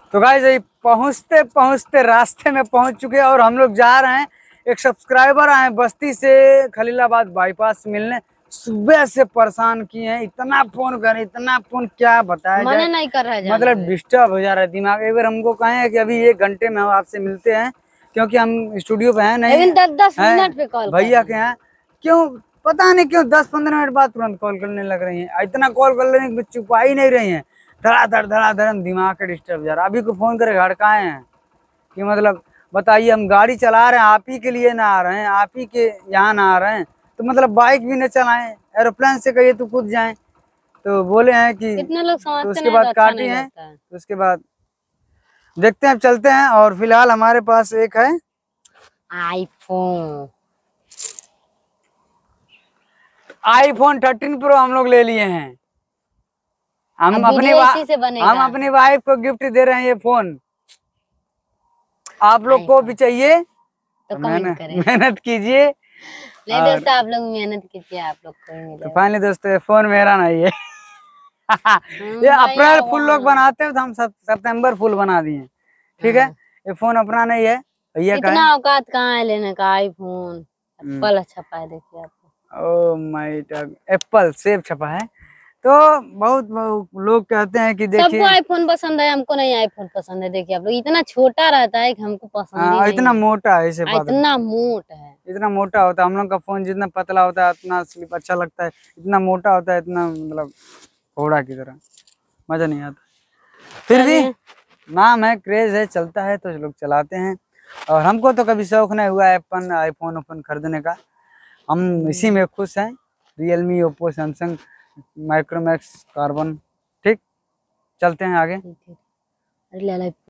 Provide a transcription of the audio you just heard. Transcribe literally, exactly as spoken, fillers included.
तो गाइस यही पहुंचते पहुंचते रास्ते में पहुंच चुके हैं और हम लोग जा रहे हैं। एक सब्सक्राइबर आए बस्ती से खलीलाबाद बाईपास से मिलने, सुबह से परेशान किए हैं, इतना फोन करे इतना फोन क्या बताया जाए, नहीं कर रहा है मतलब डिस्टर्ब हो जा रहा है दिमाग। एक बार हमको कहें कि अभी एक घंटे में हम आपसे मिलते हैं क्योंकि हम स्टूडियो पे हैं नहीं, दस दस मिनट पे कॉल भैया के हैं, क्यों पता नहीं क्यों दस पंद्रह मिनट बाद तुरंत कॉल करने लग रही हैं, इतना कॉल कर रहे हैं कि चुपा ही नहीं रही हैं, धड़ाधड़ धड़ाधड़ दिमाग का डिस्टर्ब जा रहा। अभी को फोन करे हड़काए हैं कि मतलब बताइए हम गाड़ी चला रहे हैं आप ही के लिए ना आ रहे हैं, आप ही के यहाँ ना आ रहे हैं, तो मतलब बाइक भी न चलाएं, एरोप्लेन से कहिए तो कूद जाएं। तो बोले हैं कि कितने लोग तो उसके नहीं बाद तो अच्छा काटे हैं, तो उसके बाद देखते हैं चलते हैं। और फिलहाल हमारे पास एक है आईफोन आईफोन थर्टीन प्रो हम लोग ले लिए हैं। हम अपनी हम अपनी वाइफ को गिफ्ट दे रहे हैं ये फोन। आप लोग को भी चाहिए तो मेहनत मेहनत कीजिए। नहीं दोस्तों आप लोग मेहनत कीजिए, आप लोग को मिलेगा। तो फाइनली दोस्तों फोन मेरा नहीं है ये अप्रैल फुल लोग बनाते हैं तो हम सब सितंबर फुल बना दिए, ठीक है। ये फोन अपना नहीं है भैया का। इतना औकात कहाँ है लेने का आईफोन। एप्पल छपा है देखिए आपको। ओ माय गॉड एप्पल सेब छपा है। तो बहुत, बहुत लोग कहते हैं कि देखिए सबको आईफोन पसंद है, हमको नहीं आईफोन पसंद है। देखिए आप लोग इतना छोटा रहता है कि हमको पसंद ही नहीं इतना मोटा है, इसे इतना मोटा है, इतना मोटा होता है। हम लोग का फोन जितना पतला होता है उतना स्लिप अच्छा लगता है, इतना मोटा होता है इतना मतलब घोड़ा की तरह मजा नहीं आता। फिर भी नाम है, क्रेज है, चलता है तो लोग चलाते हैं। और हमको तो कभी शौक नहीं हुआ एप्पल आईफोन ओपन खरीदने का, हम इसी में खुश हैं। Realme, Oppo, Samsung, Micromax, Karbonn. ठीक चलते हैं आगे।